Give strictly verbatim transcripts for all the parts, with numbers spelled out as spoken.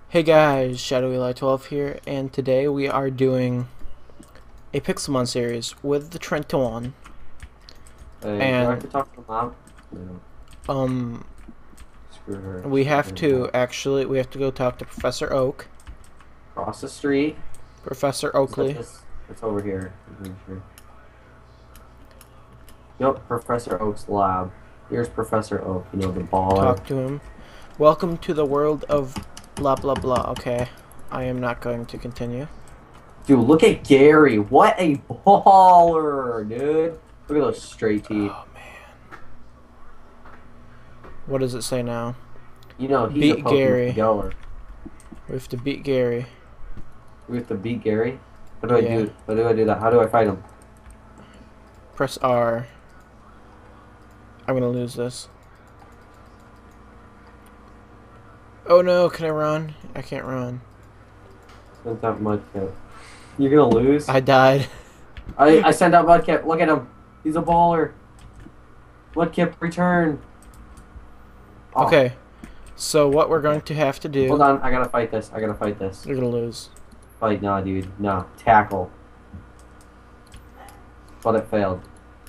Hey guys, Shadow Eli twelve here, and today we are doing a Pixelmon series with the Trenton. Hey, do I have And to talk to mom? No, um screw her. we She's have gonna to have actually we have to go talk to Professor Oak. cross the street. Professor Is that Oakley. this? It's over here. I'm pretty sure. Yep, Professor Oak's lab. Here's Professor Oak. You know the baller. Talk to him. Welcome to the world of blah blah blah. Okay. I am not going to continue. Dude, look at Gary. What a baller, dude. Look at those straight teeth. Oh man. What does it say now? You know he's a Beat Pokemon Gary. goer. We have to beat Gary. We have to beat Gary. How do I Yeah. do? How do I do that? How do I fight him? Press R. I'm gonna lose this. Oh no, can I run? I can't run. Sent out Mudkip. You're gonna lose. I died. I I sent out Mudkip. Look at him. He's a baller. Mudkip, return. Oh, Okay, so what we're going to have to do... hold on. I gotta fight this. I gotta fight this. You're gonna lose. Fight, nah, dude. Nah. Tackle. But it failed.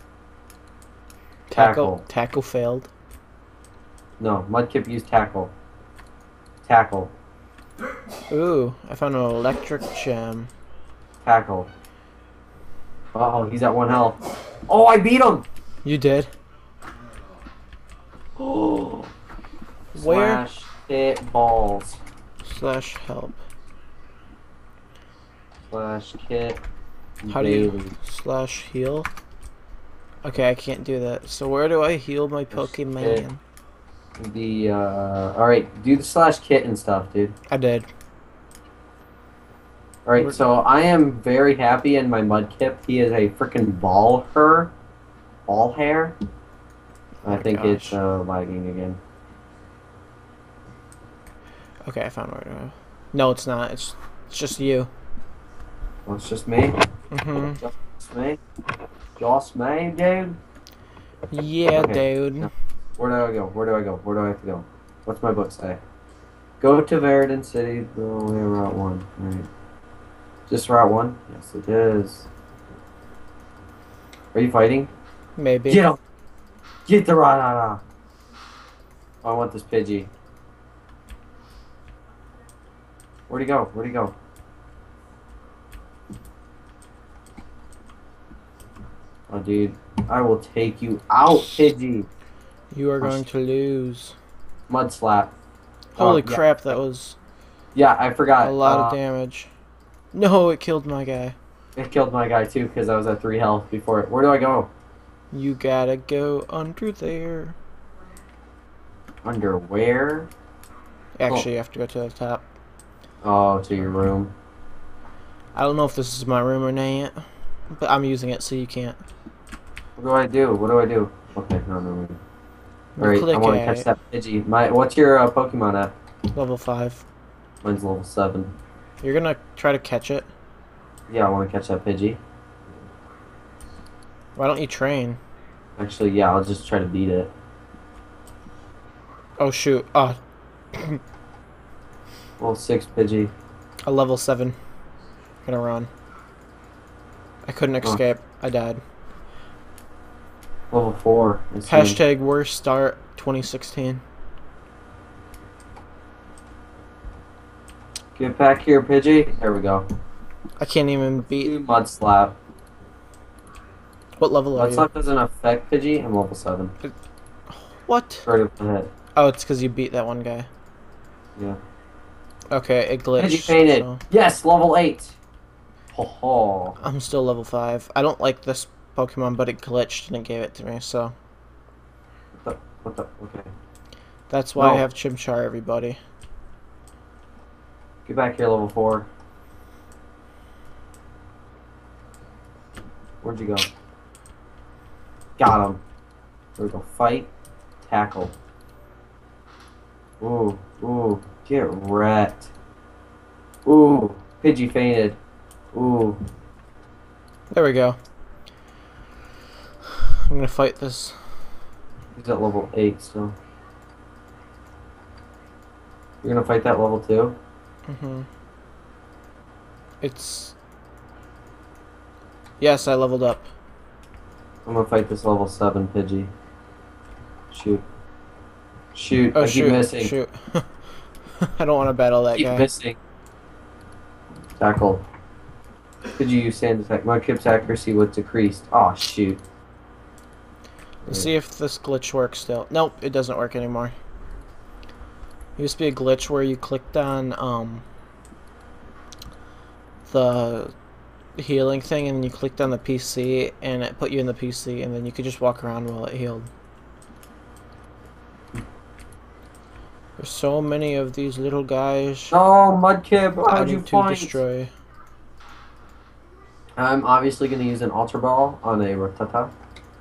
Tackle. Tackle. Tackle failed. No, Mudkip used tackle. Tackle. Ooh, I found an electric gem. Tackle. Oh, he's at one health. Oh, I beat him! You did? Oh. Where? Slash hit balls. Slash help. Slash kit. How do you... Slash heal? Okay, I can't do that. So where do I heal my Pokemon? The, uh... Alright, do the slash kit and stuff, dude. I did. Alright, so I am very happy in my Mudkip. He is a freaking ball her. Ball hair. Oh I my think gosh. it's uh, lagging again. Okay, I found where to go. No, it's not. It's, it's just you. Well, it's just me. Mm-hmm. Just me. Just me, dude. Yeah, Okay. dude. Where do I go? Where do I go? Where do I have to go? What's my book say? Go to Verdant City. Go away Route one. Alright. Just Route one? Yes, it is. Are you fighting? Maybe. Get him! Get the Ranara! I want this Pidgey. Where'd he go? Where'd he go? Oh, dude. I will take you out, Pidgey! You are going to lose. Mud slap. Holy Oh, yeah. crap, that was Yeah, I forgot. a lot uh, of damage. No, it killed my guy. It killed my guy too because I was at three health before it. Where do I go? You gotta go under there. Underwear? Actually, you have to go to the top. Oh, to your room. I don't know if this is my room or not, but I'm using it so you can't. What do I do? What do I do? Okay, no, no, no. You Alright, I click want to at catch that Pidgey. My, what's your uh, Pokemon at? it. Level five. Mine's level seven. You're gonna try to catch it. Yeah, I want to catch that Pidgey. Why don't you train? Actually, yeah, I'll just try to beat it. Oh shoot. Oh, Level six Pidgey. a level seven. Gonna run. I couldn't Oh. escape. I died. Level four. I see. Hashtag worst start twenty sixteen. Get back here, Pidgey. There we go. I can't even beat. Do Mud Slap. What level are Mud you? Slap doesn't affect Pidgey. I'm level seven. What? Right up the head. Oh, it's because you beat that one guy. Yeah. Okay, it glitched. Pidgey fainted. So Yes, level eight. Ho ho. I'm still level five. I don't like this Pokemon, but it glitched and it gave it to me, so What the? What the? Okay. that's why I No. have Chimchar, everybody. Get back here, level four. Where'd you go? Got him. There we go. Fight. Tackle. Ooh. Ooh. Get wrecked. Ooh. Pidgey fainted. Ooh. There we go. I'm gonna fight this. He's at level eight still. You're gonna fight that level two? Mm-hmm. It's... Yes, I leveled up. I'm gonna fight this level seven Pidgey. Shoot. Shoot, Oh, I keep shoot. missing. Shoot. I don't want to battle that keep guy. missing. Tackle. Pidgey use sand attack. My Kip's accuracy was decreased. Oh shoot. Let's see if this glitch works still. Nope, it doesn't work anymore. It used to be a glitch where you clicked on um the healing thing and then you clicked on the P C and it put you in the P C and then you could just walk around while it healed. There's so many of these little guys. Oh, Mudkip, I how'd you need to find? destroy. I'm obviously gonna use an Ultra Ball on a Rattata.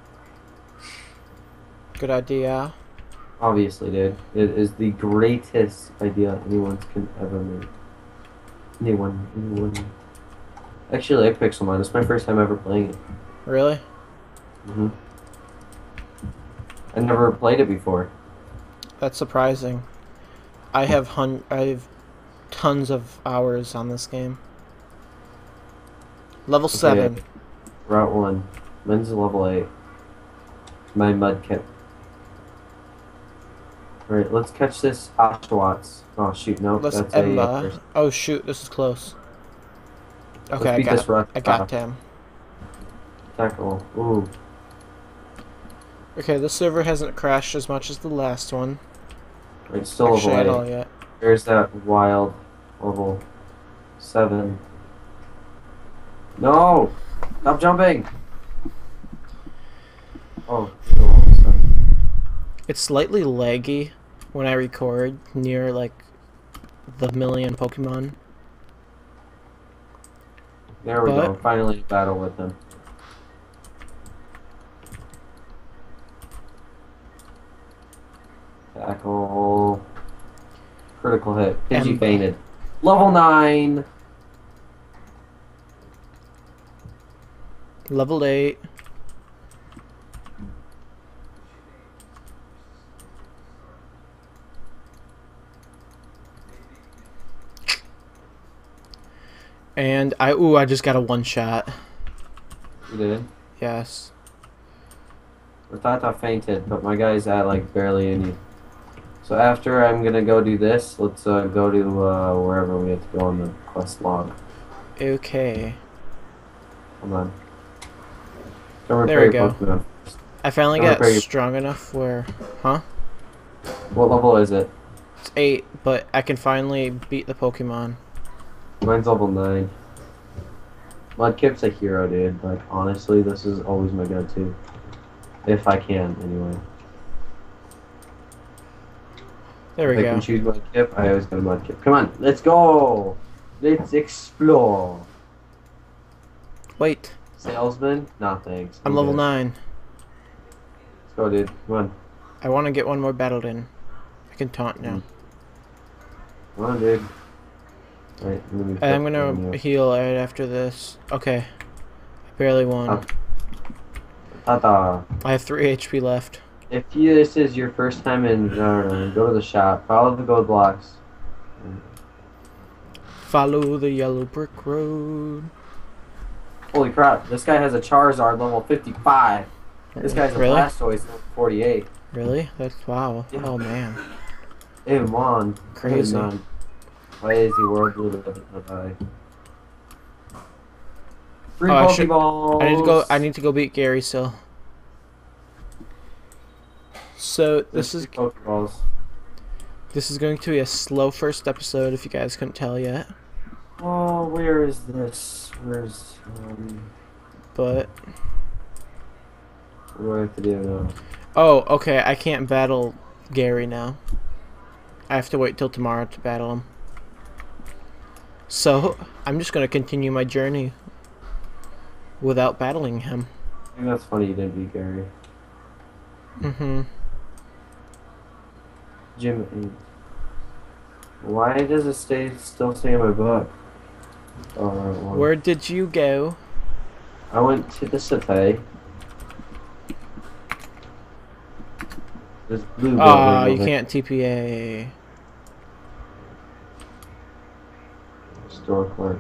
Good idea. Obviously, dude. It is the greatest idea anyone can ever make. Anyone, anyone. Actually, I like Pixelmon. It's my first time ever playing it. Really? Mm-hmm. I never played it before. That's surprising. I have hun I have tons of hours on this game. Level Okay. seven. Route one. Mine's level eight. My Mudkip. Alright, let's catch this Oshawatts. Oh shoot, no, Let's that's Emba. a... Oh shoot, this is close. Okay, Let's I beat got this it. Rattata. I got him. Tackle. Ooh. Okay, this server hasn't crashed as much as the last one. It's still Actually, at level all eight. yet. There's that wild level seven. No! Stop jumping! Oh, level seven. It's slightly laggy when I record near like the million Pokemon. There we But- go. Finally battle with him. Tackle. Critical hit. Pidgey Ember. fainted. Level nine! Level eight. And I ooh, I just got a one shot. You did? Yes. Rattata fainted, but my guy's at like barely any. So after I'm gonna go do this, let's uh, go to uh, wherever we have to go on the quest log. Okay. Come on. Don't There repair we your go. Pokemon. I finally Don't got repair your- strong enough where, huh? What level is it? It's eight, but I can finally beat the Pokemon. Mine's level nine. Mudkip's a hero, dude. Like, honestly, this is always my go-to. If I can, anyway. There we if I go. can choose Mudkip, I always go to Mudkip. Come on, let's go! Let's explore! Wait, Salesman? Nah, thanks. I'm level good. nine. Let's go, dude. Come on. I want to get one more battled in. I can taunt now. Come on, dude. Right, I'm gonna, be And I'm quick on gonna you. heal right after this. Okay. I barely won. Oh. Ta-ta. I have three H P left. If you, this is your first time in, I don't know, go to the shop. Follow the gold blocks. Follow the yellow brick road. Holy crap, this guy has a Charizard level fifty-five. This guy's a Really? Blastoise level forty-eight. Really? That's wow. Yeah. Oh man. Hey, man. Crazy. Hey, man. Why is the world blue to die? Three Oh, I should- Pokeballs. I need to go. I need to go beat Gary still. So this is Three Pokeballs. this is going to be a slow first episode. If you guys couldn't tell yet, Oh, where is this? Where's um? but What do I have to do now? oh, okay. I can't battle Gary now. I have to wait till tomorrow to battle him. So I'm just gonna continue my journey without battling him. I think that's funny you didn't beat Gary. Mm-hmm. Jim. Why does it stay still stay in my book? Oh, right one. Where did you go? I went to the city. This blue Ah, building you over- can't T P A. Store clerk.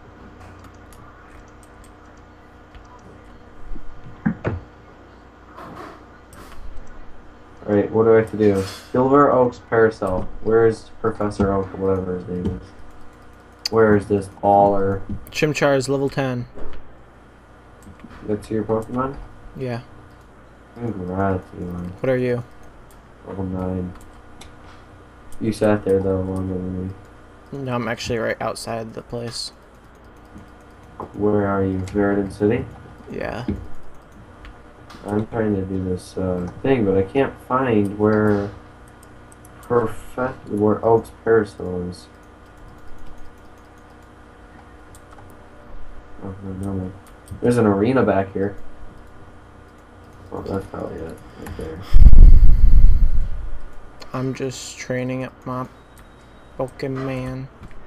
Alright, what do I have to do? Silver Oak's Parasol. Where's Professor Oak, or whatever his name is? Where is this baller? Chimchar is level ten. That's your Pokemon? Yeah. Congrats, Elon. What are you? Level nine. You sat there though longer than me. No, I'm actually right outside the place. Where are you? Veridan City? Yeah. I'm trying to do this uh, thing, but I can't find where Perfect where Oak's Parasol is. Oh, no, no. There's an arena back here. Oh, that's probably it. Right there. I'm just training up my Pokemon.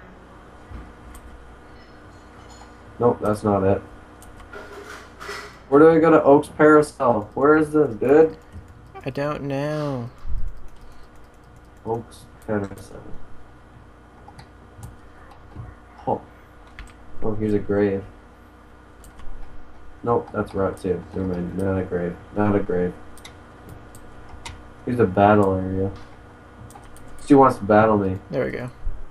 Nope, that's not it. Where do I go to Oak's Parasol? Where is this, dude? I don't know. Oak's Parasol. Oh. Oh, here's a grave. Nope, that's Route two. Never mind. Not a grave. Not a grave. Here's a battle area. Stu wants to battle me. There we go.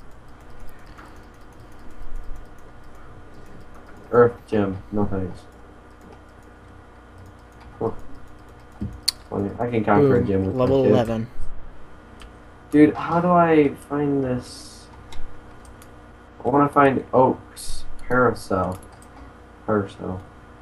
Earth Gym. No thanks. Oh. Funny. I can conquer Boom. a gym with Level my kid. eleven. Dude, how do I find this? I want to find Oak's Parasol. Parasol.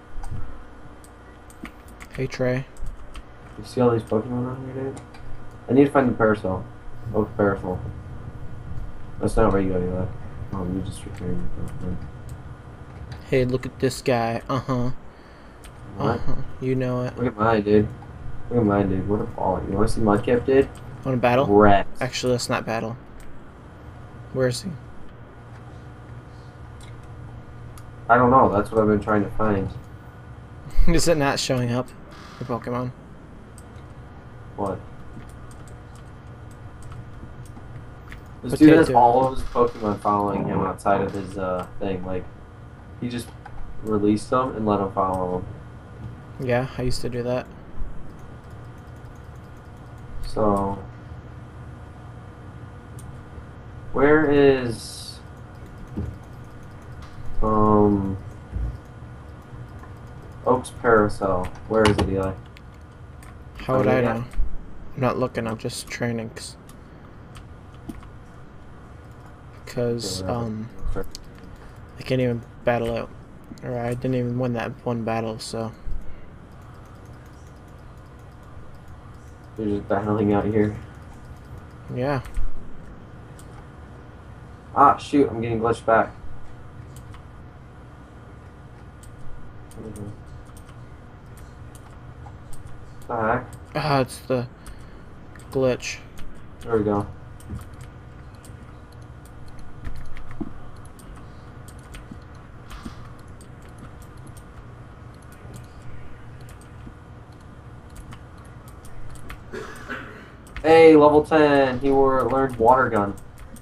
Hey Trey. You see all these Pokemon on here, dude? I need to find the Parasol. Oak's Parasol. That's not where you go, Eli. Oh, you just repairing your Pokemon. Hey, look at this guy. Uh-huh. What? Uh-huh. You know it. Look at mine, dude. Look at mine, dude. What a ball. You want to see Mudkip, dude? Want to battle? Wrecked. Actually, let's not battle. Where is he? I don't know. That's what I've been trying to find. Is it not showing up? Your Pokemon? What? This dude has Potato. all of his Pokemon following him outside of his uh, thing. Like, he just released them and let them follow him. Yeah, I used to do that. So, where is um Oak's Parasol? Where is it, Eli? How would Oh, I yeah. know? I'm not looking, I'm just training. Cause, Because, um, I can't even battle out. Or I didn't even win that one battle, so. You're just battling out here. Yeah. Ah, shoot! I'm getting glitched back. What the heck? Ah, it's the glitch. There we go. Hey, level ten. He were learned water gun.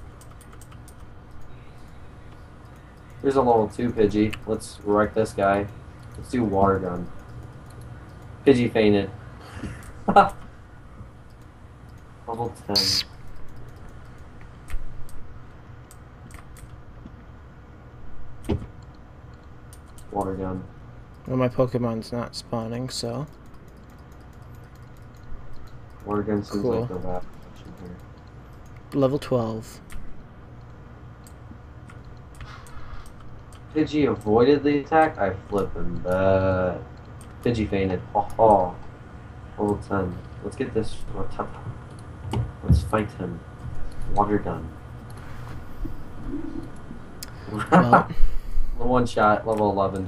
Here's a level two Pidgey. Let's wreck this guy. Let's do water gun. Pidgey fainted. Level ten. Water gun. Well, my Pokemon's not spawning, so. Water gun seems Cool. like the best option here. Level twelve. Pidgey avoided the attack? I flip him bad. Pidgey fainted. Oh, oh. Level ten. Let's get this. Let's fight him. Water gun. Well, One shot, level eleven.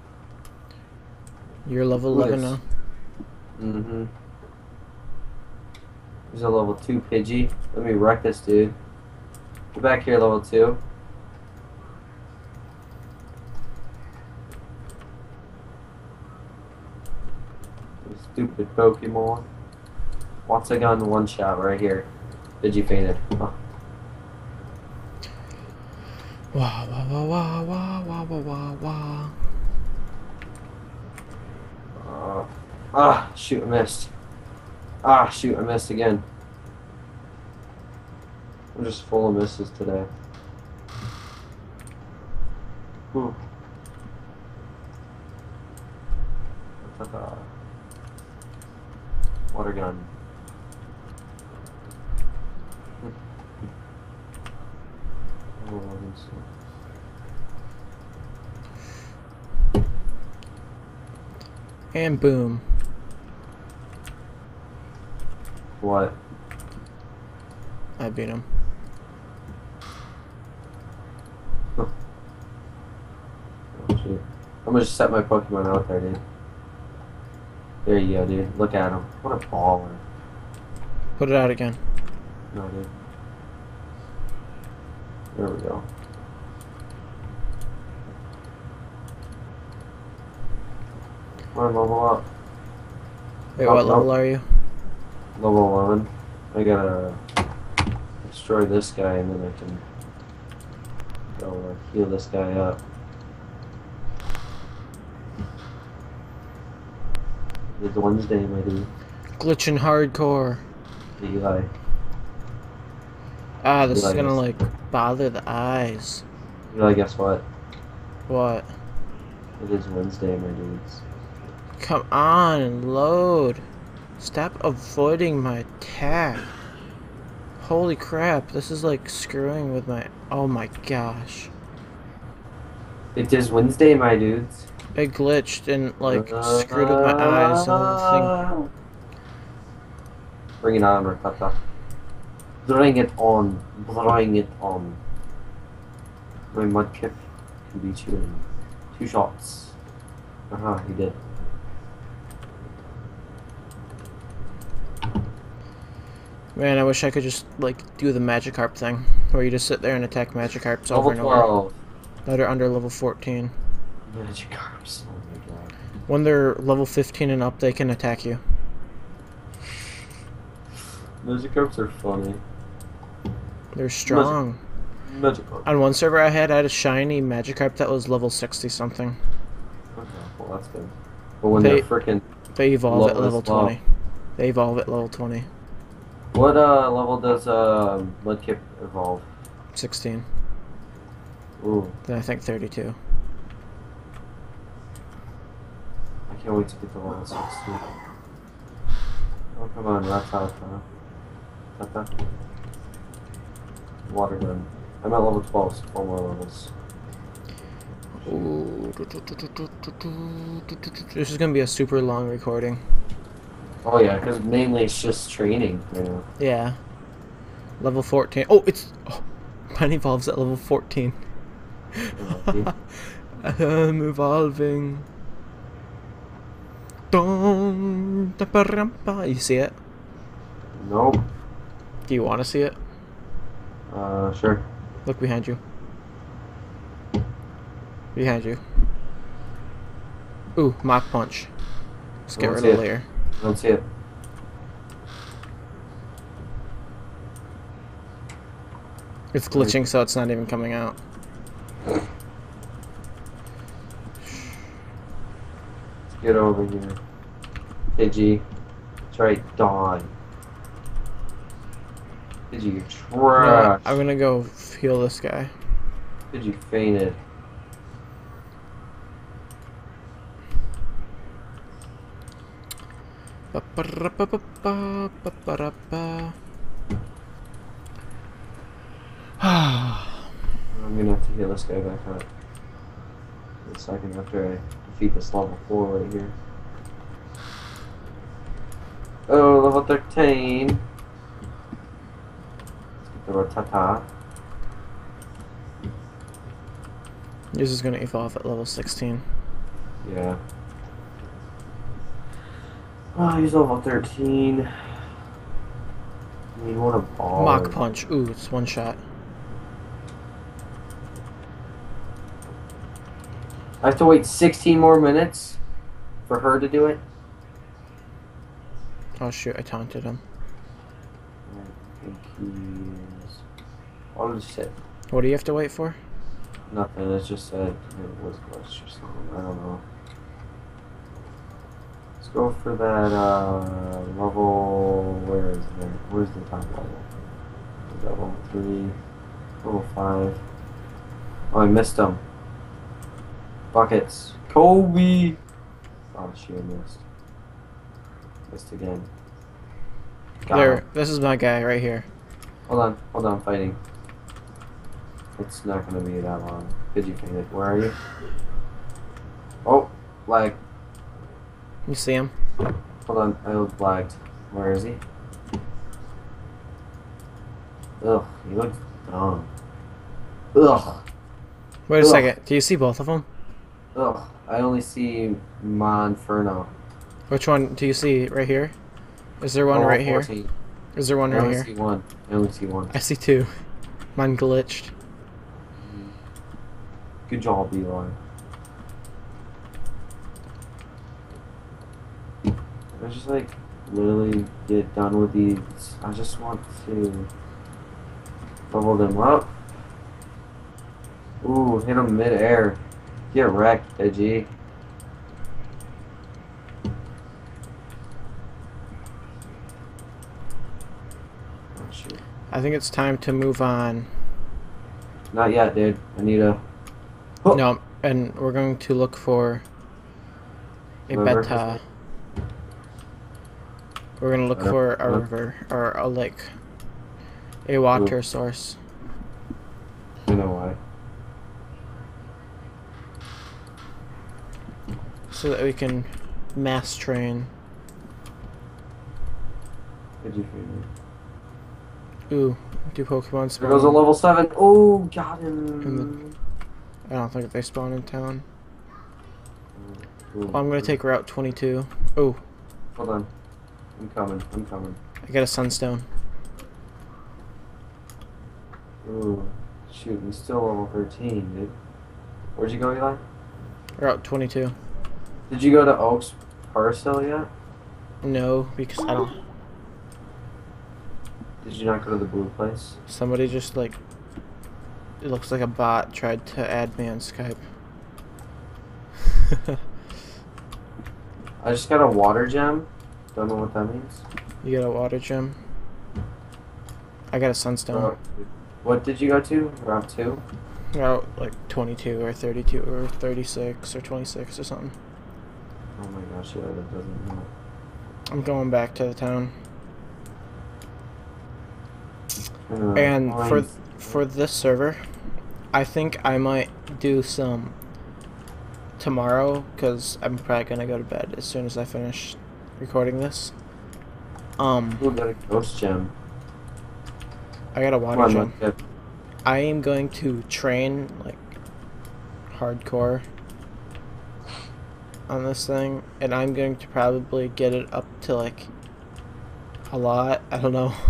you're level Who eleven is- now. Mm-hmm. There's a level two Pidgey. Let me wreck this dude. Get back here, level two. You stupid Pokemon. Once I got in one shot right here. Pidgey fainted. Oh. Wah wah wah wah wah wah wah wah wah. Uh, ah, shoot, I missed. Ah, shoot, I missed again. I'm just full of misses today. Whew. Ta-ta. Water gun. And boom. What? I beat him. Oh, shoot. I'm gonna just set my Pokemon out there, dude. There you go, dude. Look at him. What a baller. Put it out again. No, dude. There we go. Come on, level up. Wait, Oh, what level nope. are you? Level eleven. I gotta destroy this guy and then I can go uh, heal this guy up. It's Wednesday, my dude. Glitching hardcore. Eli. Ah, this Eli, is gonna guess- like bother the eyes. Eli, guess what? What? It is Wednesday, my dudes. Come on, load. Stop avoiding my attack. Holy crap, this is like screwing with my... Oh my gosh. It is Wednesday, my dudes. It glitched and like screwed with my eyes and the thing. Bring it on, Rakata. Bring it on. Bring it on. My Mudkip can beat you in two shots. Aha, he did. Man, I wish I could just like do the Magikarp thing, where you just sit there and attack Magikarps Level over and over. twelve. That are under level fourteen. Magikarps. Oh my god. When they're level fifteen and up, they can attack you. Magikarps are funny. They're strong. Magikarp. On one server I had, I had a shiny Magikarp that was level sixty something. Okay, well that's good. But when They- they, are freaking, They evolve at Level level as well. twenty. They evolve at level twenty. what uh level does uh Mudkip evolve? sixteen. Ooh, Then I think thirty-two. I can't wait to get to level sixty. Oh come on, Ratata. Tata. Water gun. I'm at level twelve, so four more levels. Ooh. This is gonna be a super long recording. Oh yeah, because mainly it's just training, you know. Yeah. Level fourteen. Oh, it's... Oh, mine evolves at level fourteen. I'm evolving. Dun, da, ba, rum, ba. You see it? Nope. Do you want to see it? Uh, sure. Look behind you. Behind you. Ooh, Mach Punch. Let's get I don't rid see of it. layer. I don't see it. It's glitching, so it's not even coming out. Let's get over here. Pidgey. That's right, die. Pidgey, you're No, trash. I'm gonna go heal this guy. Pidgey fainted. Ba-ba-ra-ba-ba-ba, I'm gonna have to heal this guy back up. In a second after I defeat this level four right here. Oh, level thirteen. Let's get the Rattata. This is gonna evolve at level sixteen. Yeah. Oh, he's level thirteen. I mean, what a ball. Mach Punch. Ooh, it's one shot. I have to wait sixteen more minutes for her to do it? Oh shoot, I taunted him. I think he is... I'll just sit. What do you have to wait for? Nothing. It just said it was glitched or something. I don't know. Let's go for that uh, level. Where is it? Where's the top level? Is that level three? Level five. Oh, I missed them. Buckets. Kobe. Oh, she missed. Missed again. Got There, him. this is my guy right here. Hold on. Hold on. Fighting. It's not gonna be that long. Did you faint it? Where are you? Oh, lag. You see him? Hold on, I was lagged. Where is he? Ugh, he looks dumb. Ugh. Wait a Ugh. second. Do you see both of them? Ugh. I only see Monferno. Which one do you see right here? Is there one Oh, right here? fourteen. Is there one I right only here? see one. I only see one. I see two. Mine glitched. Good job, Eli. I just like literally get done with these. I just want to level them up. Ooh, hit them mid-air. Get wrecked, Edgy. Oh, shoot. I think it's time to move on. Not yet, dude. I need a... Oh. No, and we're going to look for a River. beta. We're gonna look River. for a Huh? river or a lake, a water Ooh. source. You know why? So that we can mass train. Did you feel me? Ooh, do Pokemon spawn? There goes a level seven. Oh, got In him. I don't think they spawn in town. Ooh. Oh, I'm gonna take Route twenty-two. Oh, Hold on. I'm coming. I'm coming. I got a sunstone. Ooh. Shoot, he's still level thirteen, dude. Where'd you go, Eli? Route twenty-two. Did you go to Oaks Parcel yet? No, because I don't. Did you not go to the blue place? Somebody just like. It looks like a bot tried to add me on Skype. I just got a water gem. Don't know what that means. You got a water gem? I got a sunstone. Uh, what did you go to? Route two? Route like twenty-two or thirty-two or thirty-six or twenty-six or something. Oh my gosh, yeah, that doesn't know. I'm going back to the town. Uh, And for fine. for this server, I think I might do some tomorrow because I'm probably gonna go to bed as soon as I finish recording this. Um, Ooh, got a ghost gem. I got a Come water on, gem. Mudkip. I am going to train like hardcore on this thing, and I'm going to probably get it up to like a lot. I don't know.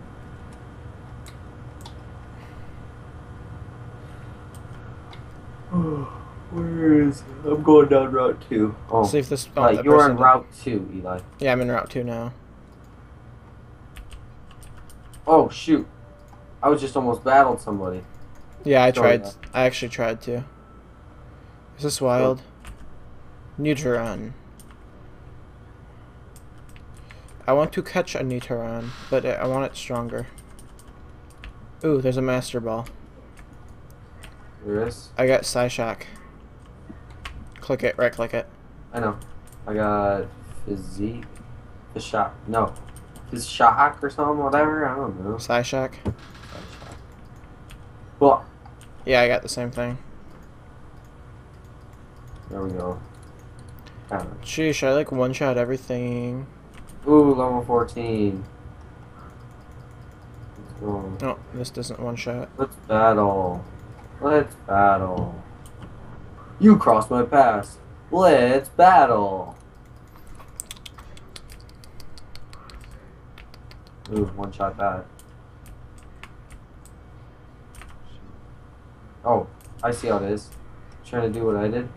Where is? I'm going down Route two. Oh, See if this. Oh, uh, that you're person on did- Route two, Eli. Yeah, I'm in Route two now. Oh shoot! I was just almost battled somebody. Yeah, I Sorry, tried. Matt. I actually tried to. Is this wild? Neutron. I want to catch a Neutron, but I want it stronger. Ooh, there's a Master Ball. There is. I got Psyshock. Click it, right click it. I know. I got physique. The shot. No. His shock or something, whatever. I don't know. Psyshock. Well, Yeah, I got the same thing. there we go. Got it. Sheesh, I like one-shot everything. Ooh, level fourteen. Let's go. No, this doesn't one-shot. Let's battle. Let's battle. You crossed my path. Let's battle. Ooh, one shot that. Oh, I see how it is. Trying to do what I did.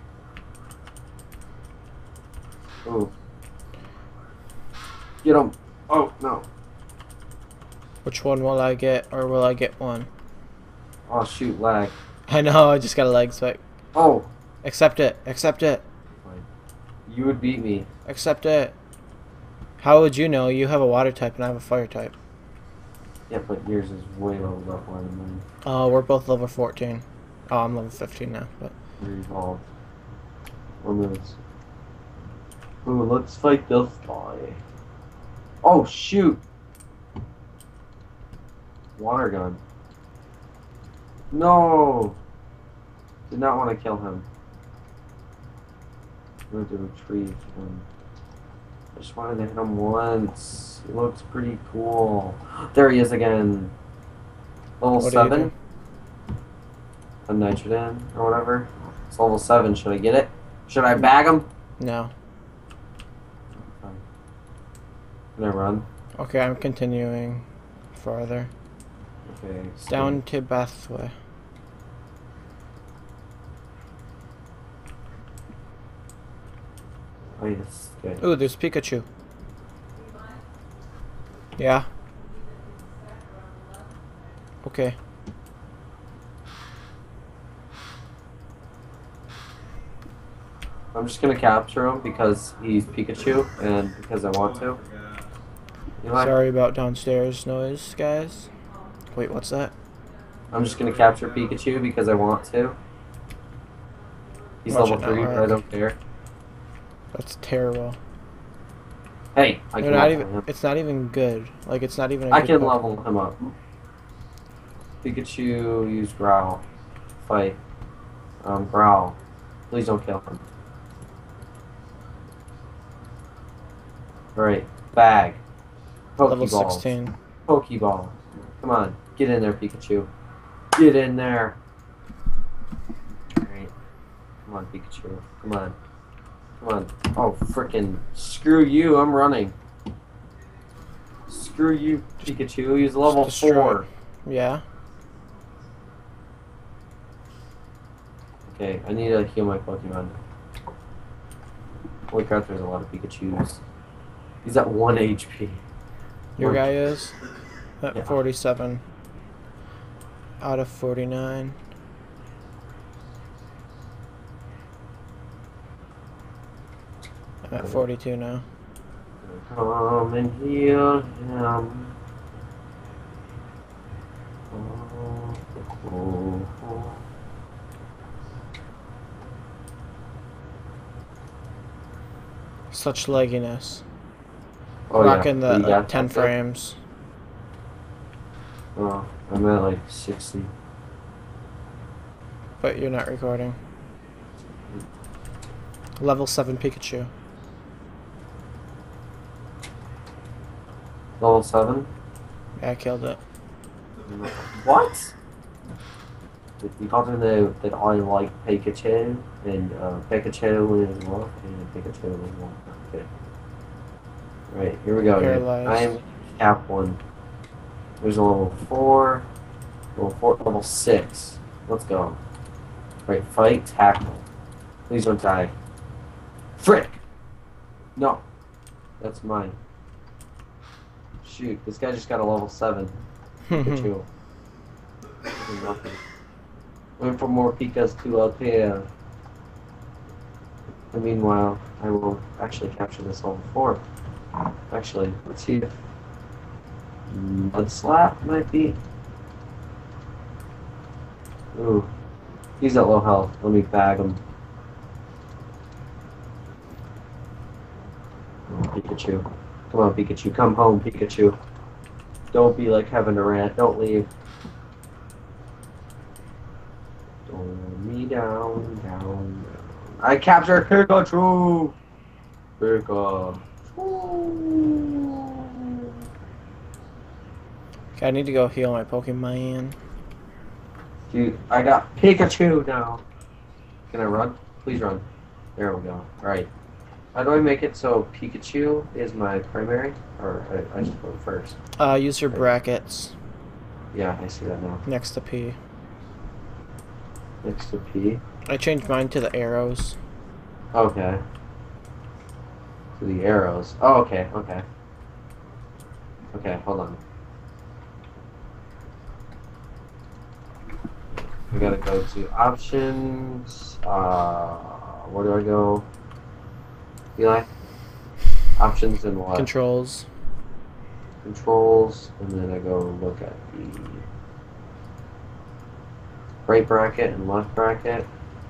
Ooh. Get him. Oh, no. Which one will I get, or will I get one? Oh, shoot, lag. I know, I just got a leg spike. Oh! Accept it. Accept it. Fine. You would beat me. Accept it. How would you know? You have a water type and I have a fire type. Yeah, but yours is way leveled up more than mine. Oh, uh, we're both level fourteen. Oh, I'm level fifteen now, but... We're evolved. One minute. Ooh, let's fight this guy. Oh, shoot! Water gun. No! Did not want to kill him. I'm going to retrieve him. I just wanted to hit him once. He looks pretty cool. There he is again. Level What seven. A nitrogen or whatever. It's level seven. Should I get it? Should I bag him? No. Can I run? Okay, I'm continuing farther. Okay. Down to Bethway. Oh, yes. Good. Ooh, there's Pikachu. Yeah. Okay. I'm just gonna capture him because he's Pikachu and because I want to. Eli? Sorry about downstairs noise, guys. Wait, what's that? I'm just gonna capture Pikachu because I want to. He's Watch level it three, not but I work. don't care. That's terrible. Hey, I They're can not level even. him. It's not even good. Like it's not even. A I good can Pokemon. level him up. Pikachu, use Growl. Fight. Um, Growl. Please don't kill him. Alright, bag. Level Pokeballs. sixteen. Pokeball. Come on, get in there, Pikachu. Get in there. Alright. Come on, Pikachu. Come on. Come on. Oh, frickin' screw you, I'm running. Screw you, Pikachu. He's level Just destroy four. it. Yeah. Okay, I need to heal my Pokemon. Holy crap, there's a lot of Pikachus. He's at one H P. Your One. guy is at Yeah. forty-seven out of forty-nine. I'm at forty-two now. Come and heal him. Oh, oh, oh. Such lagginess. Oh, Rocking yeah. the You got like, ten that? frames. Oh, I'm at like sixty. But you're not recording. Level seven Pikachu. Level seven? Yeah, I killed it. What? You called him the, that I like Pikachu, and uh, Pikachu is what? And Pikachu is what? Okay. Right, here we go. Paralyzed. I am cap one. There's a level four, level four, level six. Let's go. Right, fight, tackle. Please don't die. Frick! No. That's mine. Shoot, this guy just got a level seven. Pikachu. Nothing. Wait for more Pikas to appear. And meanwhile, I will actually capture this level four. Actually, let's see if Mud Slap might be. Ooh. He's at low health. Let me bag him. Oh, Pikachu. Come on, Pikachu. Come home, Pikachu. Don't be like Kevin Durant. Don't leave. Don't me down, down, down. I captured Pikachu! Pikachu. Okay, I need to go heal my Pokemon. Dude, I got Pikachu now. Can I run? Please run. There we go. Alright. How do I make it so Pikachu is my primary? Or I, I just go first. Uh, use your brackets Yeah, I see that now. next to P. Next to P. I changed mine to the arrows. Okay. To the arrows. Oh, okay, okay. Okay, hold on. I gotta go to options. Uh, where do I go? Eli? Options and what? Controls. Controls, and then I go look at the right bracket and left bracket.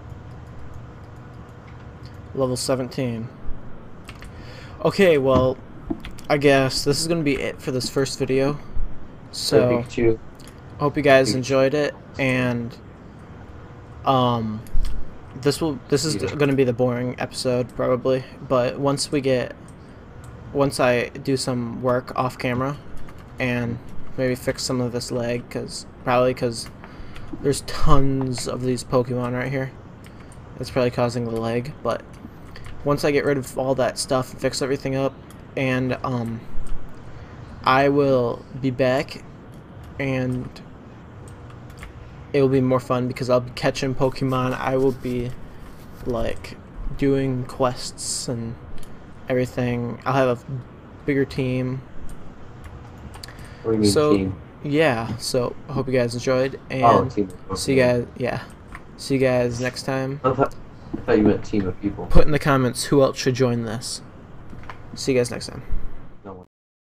Level seventeen. Okay, well, I guess this is gonna be it for this first video. So, Pikachu. hope you guys Pikachu. enjoyed it, and um, this will this is Yeah. gonna be the boring episode probably. But once we get, once I do some work off camera, and maybe fix some of this lag, cause probably cause there's tons of these Pokemon right here. It's probably causing the lag, but once I get rid of all that stuff and fix everything up, and um, I will be back, and it will be more fun because I'll be catching Pokemon. I will be like doing quests and everything. I'll have a bigger team. What do you mean So team? yeah, so I hope you guys enjoyed, and Oh, team of see you guys. Yeah, see you guys next time. I thought, I thought you meant team of people. Put in the comments who else should join this. See you guys next time.